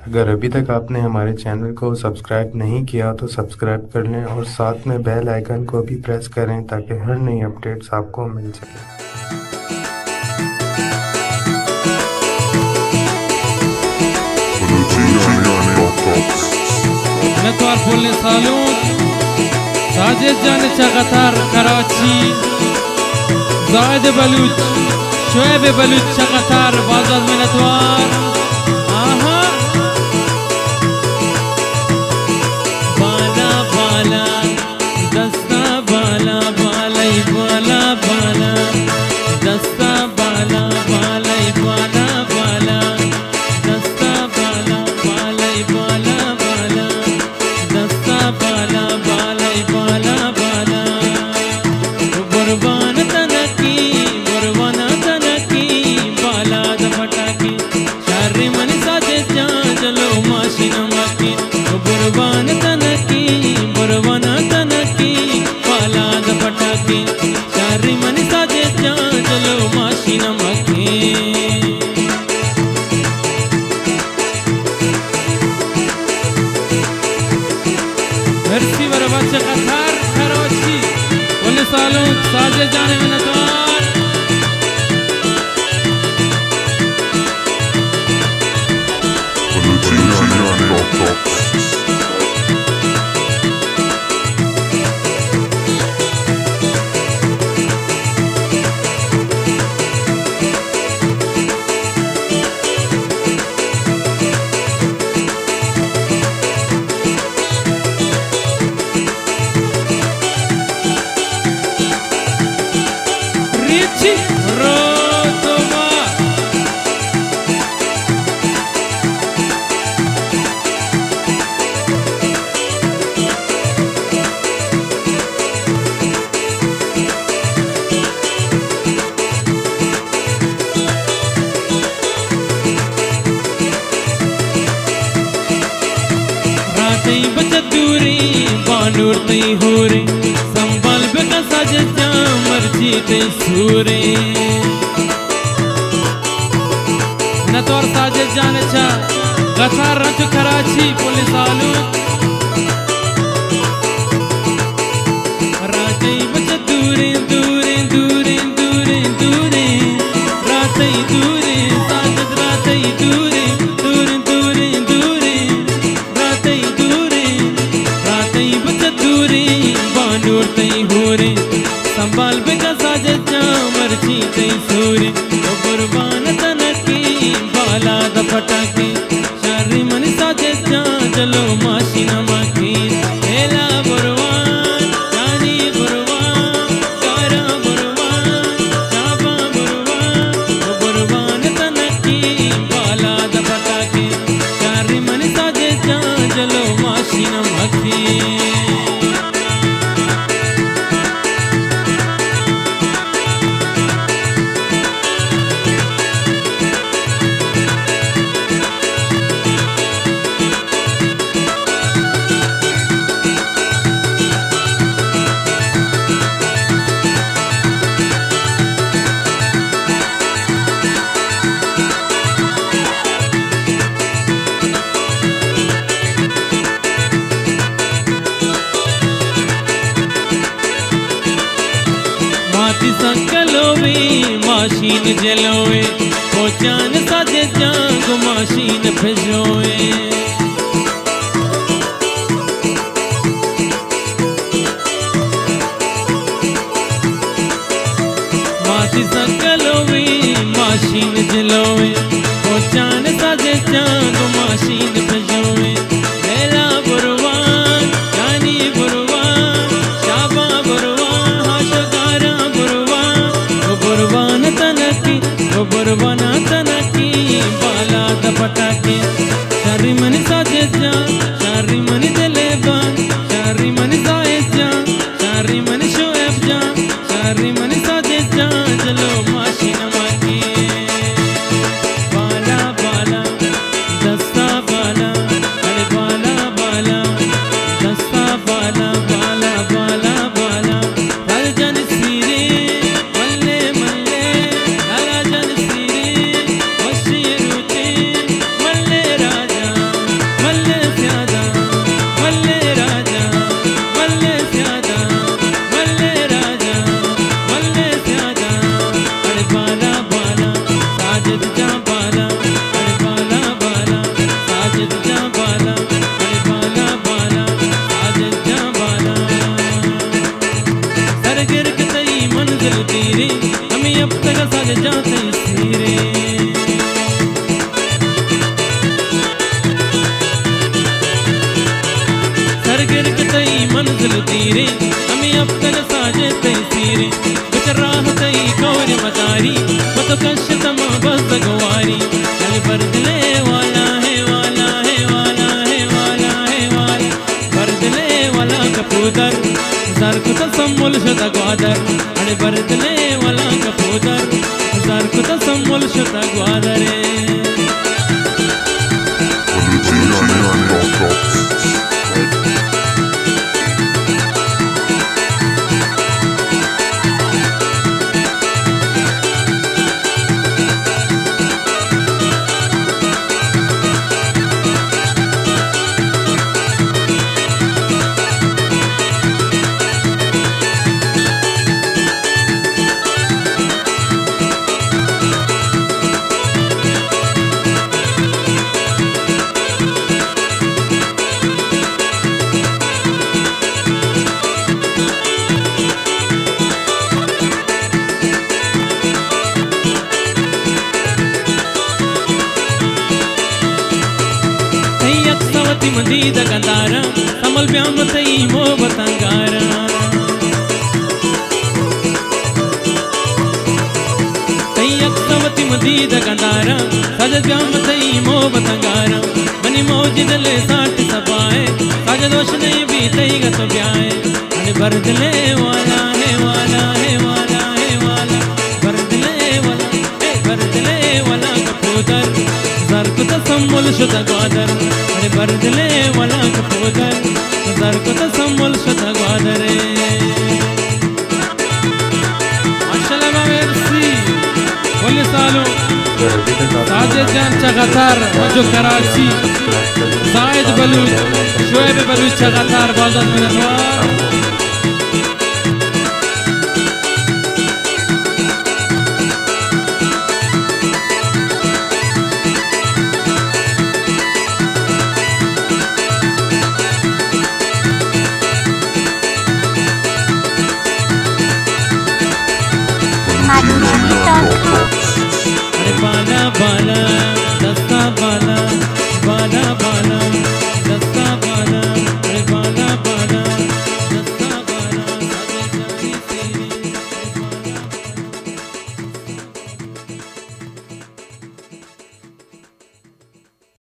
अगर अभी तक आपने हमारे चैनल को सब्सक्राइब नहीं किया तो सब्सक्राइब कर लें और साथ में बेल आइकन को भी प्रेस करें ताकि हर नई अपडेट्स आपको मिल सके। मैं तो बोलने सालूं साजिद जाने चगतार कराची जायद बलूच शोएब बलूच चगतार बाजार में नतवार आहा बाला बाला दस्ता बाला बालाई बाला बाला दस्ता बाला बालाई बाला बाला दस्ता बाला बालाई बाला बाला दस्ता बाला बालाई बाला बाला बुरवाना तनकी बाला दपटाकी शारे मन साजे जा चलो माशिन मकी बुरवाना तनकी बाला दपटाकी शारे मन साजे जा चलो माशिन मकी मेर्सी बरबाद से कथार कराची बोले सालों साजे जाने में नतवार Richie Rodova रातें बचत दूरी बानूर तई हो रे संभाल बेका साजे जा मर्जी तई सूरे नतौर साजे जाने चा गथार रंच कराची पुलिस आलू रातें बचत दूरी दूरी दूरी दूरी दूरी रातें दूरी साजद रातें दूरी दूरी दूरी दूरी रातें दूरी रातें बचत दूरी बानूर तई हो रे संभाल बेका साजे जा मर्जी तई सूरे बुरवाना तनकी बाला दपटाकी शारी मन साजे जा चलो माशिना माकी हेला बुरवान जानी बुरवान कारा बुरवान शाबा बुरवान तनकी बाला दपटाकी शारी मन साजे जा चलो माशिना माकी माती संकलोवे माशीन जलोवे ओ जान साजे जांग माशीन भेजोए माती संकलोवे माशीन जलोवे ओ जान साजे जांग माशीन भेजोए लेला बुरवान जानी बुरवान शाबा बुरवाना तनकी बाला दपटाकी शारी मन साजे जा शारी मन जलेबा शारी मन साएब जा शारी मन शोएब जा शारी मन साजे जा चलो माशिना माकी बाला बाला दस्ता बाला अरे बाला बाला दस्ता बाला बाला बाला बाला हर जन सीरे मल्ले मल्ले हर जन सीरे वशी रुचे मल्ले मंजिल तीरे हमें अब्दल साजे तैसीरे बचराह तई कौर मदारी वो तो कश तमा बस गवारी चल बरदले वाला है वाला है वाला है वाला है वाला बरदले वाला कपूतर जर को तसम्मुल शता ग्वादर अरे बरदले वाला कपूतर जर को तसम्मुल शता ग्वादर मदीद गंदारा कमल ब्याम तई मो बतंगारा तई अक्सवती मदीद गंदारा सज ब्याम तई मो बतंगारा मनी मौजिद ले साठ सबाए सज दोष नहीं भी तई गत ब्याए अने बरदले वाला है वाला है वाला है वाला बरदले वाला कपूतर जर को तसम्मुल शुदा ग्वादर अरे बरदले वाला कपूतर जर को तसम्मुल शुदा ग्वादर माशाल्लाह मेर्सी बोले सालो साजिद जान चगतार मजो कराची साइद बलूच शोएब बलूच चगतार बादल मिनवार